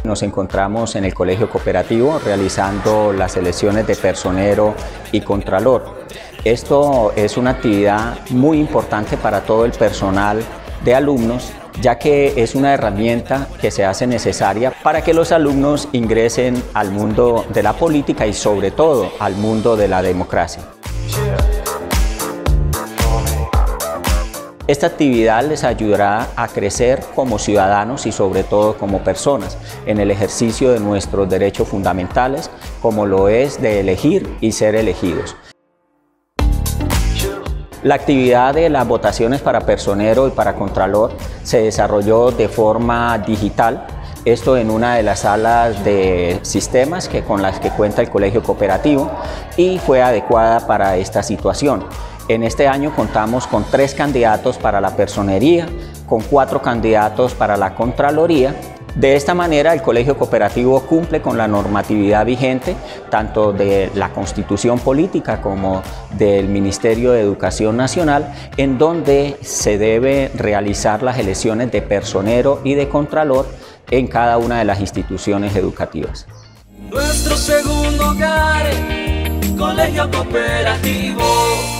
Nos encontramos en el Colegio Cooperativo realizando las elecciones de personero y contralor. Esto es una actividad muy importante para todo el personal de alumnos, ya que es una herramienta que se hace necesaria para que los alumnos ingresen al mundo de la política y sobre todo al mundo de la democracia. Esta actividad les ayudará a crecer como ciudadanos y sobre todo como personas en el ejercicio de nuestros derechos fundamentales, como lo es de elegir y ser elegidos. La actividad de las votaciones para personero y para contralor se desarrolló de forma digital, esto en una de las salas de sistemas con las que cuenta el Colegio Cooperativo, y fue adecuada para esta situación. En este año contamos con 3 candidatos para la personería, con 4 candidatos para la contraloría. De esta manera el Colegio Cooperativo cumple con la normatividad vigente, tanto de la Constitución Política como del Ministerio de Educación Nacional, en donde se debe realizar las elecciones de personero y de contralor en cada una de las instituciones educativas. Nuestro segundo hogar, Colegio Cooperativo.